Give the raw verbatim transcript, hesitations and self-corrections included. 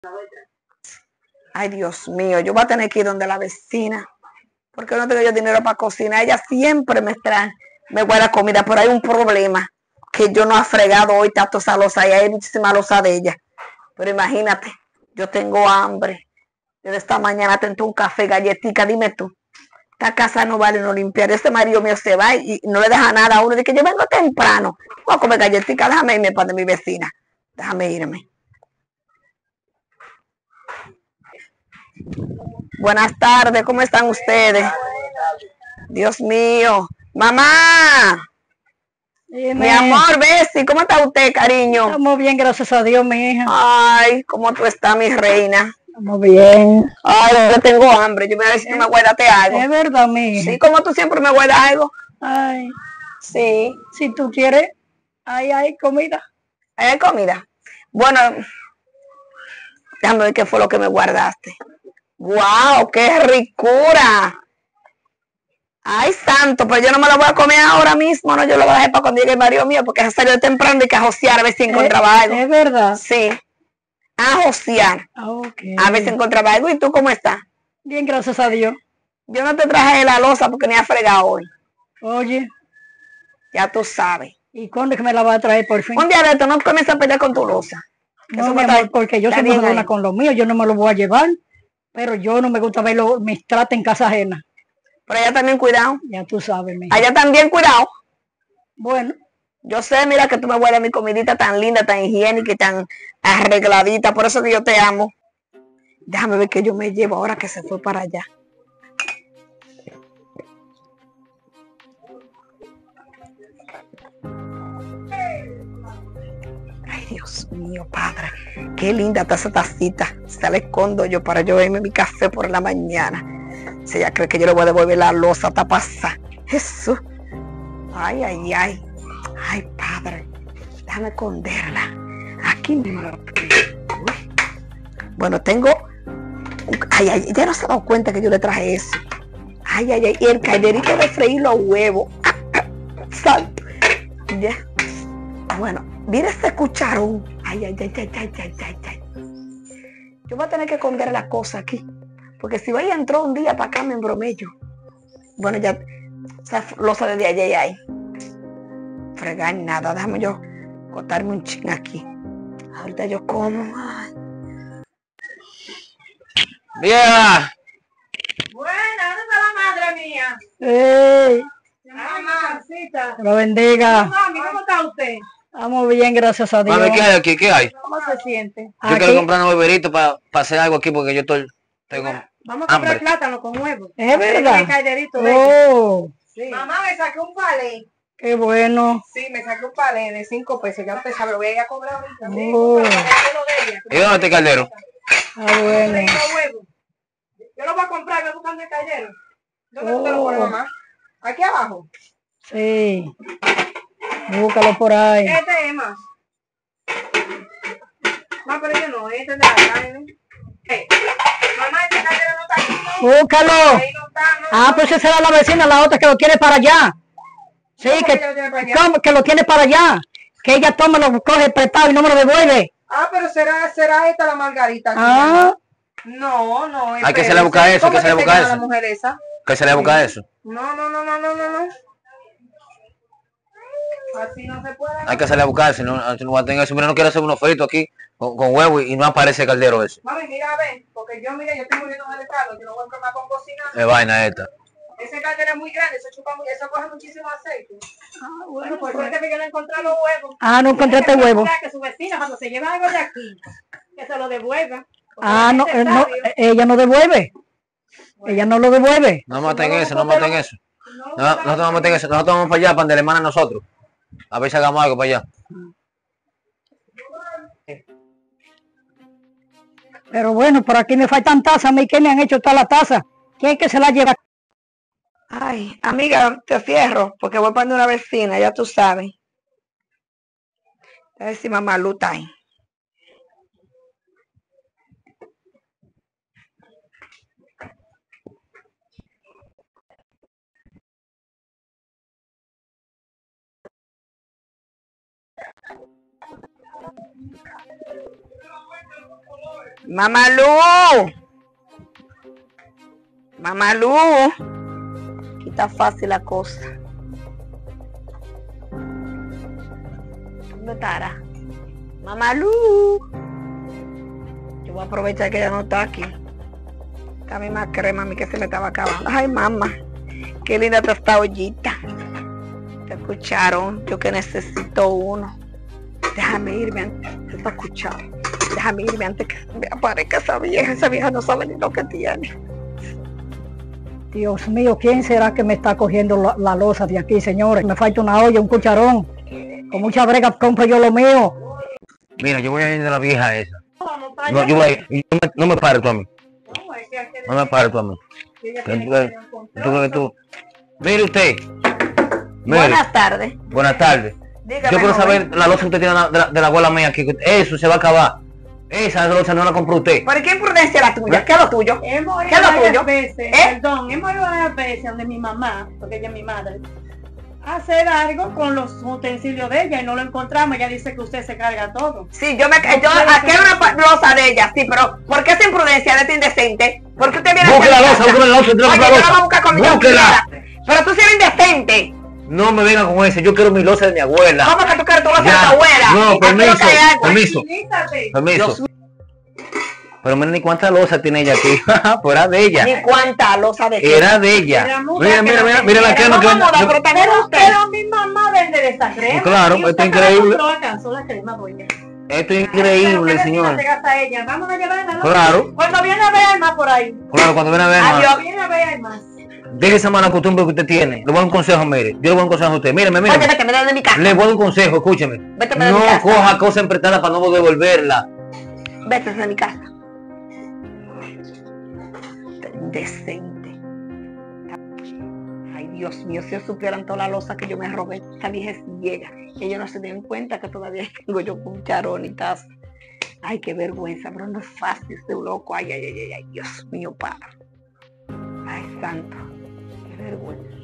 Ay, Dios mío, yo voy a tener que ir donde la vecina, porque no tengo yo dinero para cocinar. Ella siempre me trae, me guarda comida, pero hay un problema, que yo no he fregado hoy tanto esa losa y hay muchísima losa de ella. Pero imagínate, yo tengo hambre. Desde esta mañana tengo un café, galletica, dime tú. Esta casa no vale no limpiar. Este marido mío se va y no le deja nada a uno. Dice que yo vengo temprano. Voy a comer galletica, déjame irme para de mi vecina. Déjame irme. Buenas tardes, ¿cómo están ustedes? Dios mío. Mamá. Dime. Mi amor, Bessie, ¿cómo está usted, cariño? Estamos bien, gracias a Dios, mi hija. Ay, ¿cómo tú estás, mi reina? Estamos bien. Ay, yo tengo hambre. Yo me voy a ver si tú me guardaste algo. Es verdad, mi hija. Sí, como tú siempre me guardas algo. Ay. Sí. Si tú quieres, ahí hay comida. ¿Hay comida? Bueno, déjame ver qué fue lo que me guardaste. ¡Guau! ¡Qué ricura! ¡Ay, santo! Pues yo no me lo voy a comer ahora mismo, no, yo lo voy a dejar para cuando llegue el marido mío, porque se salió temprano y que a josear a ver si encontraba ¿Es, algo. ¿Es verdad? Sí. A josear. Okay. A ver si encontraba algo. ¿Y tú cómo estás? Bien, gracias a Dios. Yo no te traje la losa porque ni ha fregado hoy. Oye. Ya tú sabes. ¿Y cuándo es que me la vas a traer por fin? Un día de esto no comienza a pelear con tu losa. No, mi amor, porque yo soy muy buena con lo mío, yo no me lo voy a llevar, pero yo no me gusta ver los, mis tratos en casa ajena. Pero allá también cuidado. Ya tú sabes, mi. Allá también cuidado. Bueno. Yo sé, mira que tú me guardas mi comidita tan linda, tan higiénica y tan arregladita, por eso que yo te amo. Déjame ver qué yo me llevo ahora que se fue para allá. Ay, Dios mío, padre. Qué linda está esa tacita. Se la escondo yo para yo beberme mi café por la mañana. Si ella cree que yo le voy a devolver la losa, está pasada. Jesús. Ay, ay, ay. Ay, padre. Déjame esconderla. Aquí mismo. Uy. Bueno, tengo... Ay, ay, ya no se ha dado cuenta que yo le traje eso. Ay, ay, ay. Y el calderito de freír los huevos. Santo. Ya. Bueno, mira este cucharón. Ay, ay, ay, ay, ay, ay, ay, ay. Yo voy a tener que esconder la cosa aquí. Porque si vaya entró un día para acá me embromé yo. Bueno, ya... Esa losa desde allá y ahí. Fregar nada. Déjame yo cortarme un ching aquí. Ahorita yo como. Ay. ¡Vieja! Buena, ¿dónde está la madre mía? ¡Ey! Mamacita. Que lo bendiga. Mami, ¿cómo está usted? Estamos bien, gracias a Dios. Mami, ¿qué hay aquí? ¿Qué hay? ¿Cómo se siente? Yo Aquí. quiero comprar unos beberitos para pa hacer algo aquí porque yo estoy... Tengo Vamos a comprar hambre. plátano con huevo. Es verdad. El calderito de ella. Oh, Sí. Mamá, me saqué un palé. qué bueno. Sí, me saqué un palé de cinco pesos. Ya usted sabe, lo voy a ir a cobrar ahorita. Sí, Oh. porque el caldero de ella. ¿Y dónde está el caldero? Ah, bueno. Freír los huevos. Yo lo voy a comprar, voy buscando el caldero. ¿Dónde Oh. usted lo pone, mamá? Aquí abajo. Sí. Búscalo por ahí. Este es más. No, pero yo no, este es de la carne. Hey. Mamá, este caldero no está aquí, ¿no? Búscalo. Ahí no está, no. Ah, pues esa será la vecina, la otra que lo tiene para allá. Sí, ¿Cómo que, que lo tiene para allá? ¿cómo? Que lo tiene para allá. Que ella toma, lo coge prestado y no me lo devuelve. Ah, pero será, será esta la margarita. Ah. No, no. Hay que hacerle buscar eso, hay que hacerle buscar eso. la mujer esa? ¿Qué se le busca eso? No, no, no, no, no, no, no. Así no se puede. Hay que hacerle a buscar, si no, si no va a tener eso. Mira, no quiero hacer unos fritos aquí con, con huevo y no aparece el caldero ese. Mami, mira a ver, porque yo, mira, yo estoy muriendo de calor, yo no voy a enfermar con cocinar. Es vaina esta. Ese caldero es muy grande, eso chupa muy, eso coge muchísimo aceite. Ah, Bueno, pues suerte que yo no encontré los huevos. Ah, no encontraste Tiene que huevo. procurar que su vecina cuando se lleva algo de aquí, que se lo devuelva. Porque Ah, la no, gente eh, no, sabio. eh, ella no devuelve. Ella no lo devuelve. No maten eso, no maten eso. No, nosotros vamos a meter eso. Nosotros vamos para allá, para donde le hermana nosotros. A ver si hagamos algo para allá. Pero bueno, por aquí me faltan tazas. A mí que me han hecho todas las tazas. ¿Quién es que se las lleva? Ay, amiga, te cierro porque voy para una vecina, ya tú sabes. A ver si mamá Lu está ahí. Mamalú. Mamalú. Aquí está fácil la cosa. ¿Dónde estará? Mamalú. Yo voy a aprovechar que ella no está aquí. Esta misma crema a mí que se me estaba acabando. Ay, mamá. Qué linda está esta ollita. ¿Te escucharon? Yo que necesito uno. Déjame irme antes. ¿Te escucharon? Déjame irme antes que me aparezca esa vieja. Esa vieja no sabe ni lo que tiene. Dios mío, ¿quién será que me está cogiendo la, la loza de aquí, señores? Me falta una olla, un cucharón. Con mucha brega compro yo lo mío. Mira, yo voy a ir de la vieja esa. No, yo voy a ir. No me, no me pares tú a mí. No me pares tú a mí. ¿Tú, tú, tú, tú? Mire usted. Mire. Buenas tardes. Buenas tardes. Dígame, Yo quiero joven. saber la loza que usted tiene de la, de la, de la abuela mía aquí. Eso se va a acabar. Esa loza no la compró usted. ¿Por qué imprudencia la tuya? ¿Qué es lo tuyo? Hemos ¿Qué ido es lo varias tuyo? veces, ¿Eh? perdón, hemos ido varias veces donde mi mamá, porque ella es mi madre, a hacer algo con los utensilios de ella y no lo encontramos. Ella dice que usted se carga todo. Sí, yo me yo aquí hay una pa- loza de ella, sí, pero ¿por qué esa imprudencia de este indecente? ¿Por qué usted viene Busque a la mi loza, casa? busque la loza, Oye, busque la yo la voy a loza. buscar con mi Búsquela. computadora. Pero tú sí eres indecente. No me venga con ese. Yo quiero mi loza de mi abuela. ¿Cómo que tú quieres tu loza de Ya. tu abuela? No, Aquí permiso, lo que hay algo. permiso. Tranquilízate. Permiso. Dios mío. Pero mira ni cuánta loza tiene ella aquí. Pues era de ella. Ni cuánta loza de qué. Era de ella. Era muda Mira, que mira, la mira, tenía. mira la Era crema que mamá muda, vende. pero también Pero, usted. pero mi mamá vende de esa crema. Claro, Y esto usted es que la increíble. compró, alcanzó la crema, doña. Esto es Pero increíble, qué señor. vecina se gasta ella. Vamos a llevarla, ¿no? Claro. Cuando viene a ver hay más por ahí. Claro, cuando viene a ver, Adiós. hermano, Cuando viene a ver hay más. deje esa mala costumbre que usted tiene. Le voy a dar un consejo, mire. Yo le voy a dar un consejo a usted. Míreme, Oye, míreme. vete, me da de mi casa. Le voy a dar un consejo, escúcheme. Vete de mi No casa. coja cosas emprestadas para no devolverla. Vete de mi casa. Indecente. Ay, Dios mío, si ellos supieran toda la loza que yo me robé, esta vieja es ciega. Ellos no se den cuenta que todavía tengo yo cucharón y taza. Ay, qué vergüenza, pero no es fácil, este loco. Ay, ay, ay, ay, ay, Dios mío, padre. Ay, santo, qué vergüenza.